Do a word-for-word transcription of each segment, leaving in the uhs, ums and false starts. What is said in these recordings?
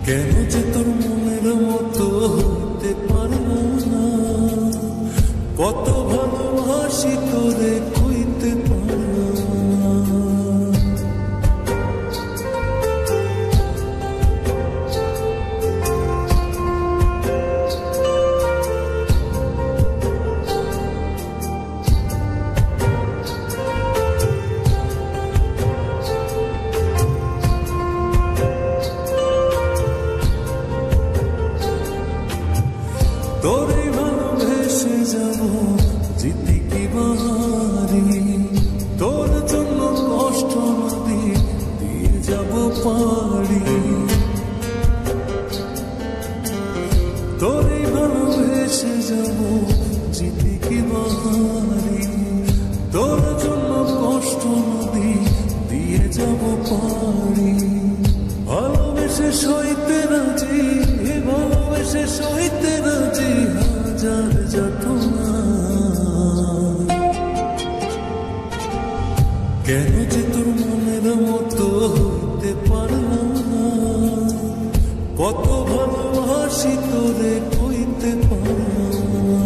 কেন যে তোর মনের মতো হতে পারবো না, কত ভালোবাসি তোরে কইতে পারবো না। তোরে ভালোবেসে যাব জিতে কি বাহারি, তোর জন্য কষ্ট নদী দিয়ে যাব পাড়ি। তোরে ভালোবেসে যাব জিতে কি বাহারি, তোর জন্য কষ্ট নদী দিয়ে যাব পাড়ি। ভালোবেসে সইতে রাজি, ভালোবেসে সইতে রাজি হাজার যাতনা। কেন যে তোর মনের মতো হইতে পারলাম না, কত ভালোবাসি তোরে কইতে পারলাম না।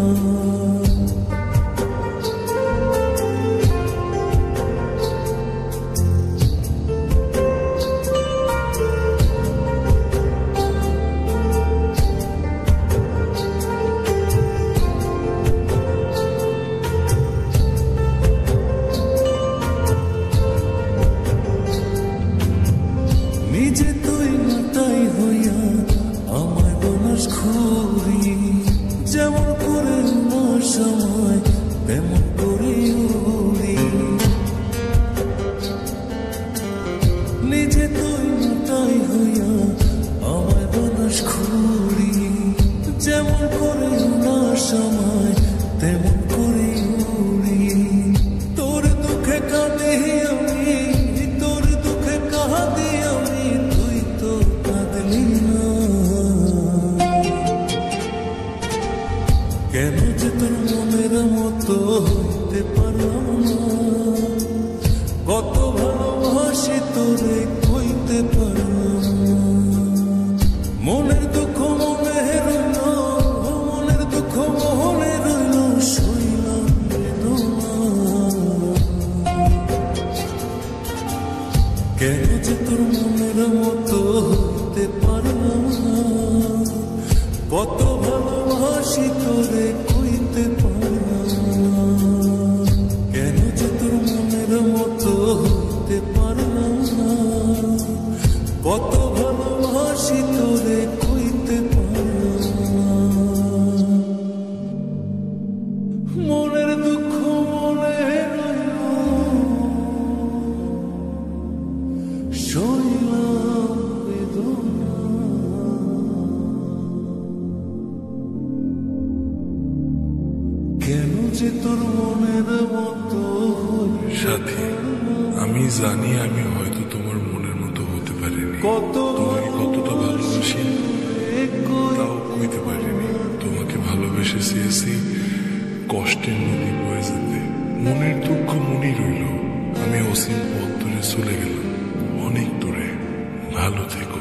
নিজে তুই মাতাই হইয়া আমায় বনস খুরি, যেমন করে উনার সময় তেমন করে উড়ি। নিজে তুই মাতাই হইয়া আমায় বনস খুরি, যেমন করে উনার সময় তেমন করে উড়ি। তোর দুঃখে কাঁদি আমি, তোর দুঃখে কাঁদি আমি, তুই তো কাঁদলি না। কেন যে তোর মনের মতো হইতে পারলাম না, কত ভালোবাসি তোরে কইতে পারলাম না। মনের দুঃখ মনে রইল, মনের দুঃখ মনে রইল, সইলাম বেদনা। কেন যে তোর মনের মতো হইতে পারলাম না, কত ভালোবাসি তোরে কইতে পারলাম না। কেন যে তোর মনের মতো হইতে পারলাম না, কত ভালোবাসি তোরে কইতে পারলাম না। মনের দুঃখ মনে রইল, সইলাম বেদনা। কেন যে তোর মনের মতো সাথী, আমি জানি আমি হয়তো তোমার মনের মতো হতে পারিনি, তোমাকে কতটা ভালোবাসি তাও কইতে পারিনি। তোমাকে ভালোবেসে চেয়েছি কষ্টের নদী বয়ে যেতে, মনের দুঃখ মনে রইল। আমি অসীম পথ ধরে চলে গেলাম অনেক দূরে, ভালো থেকো।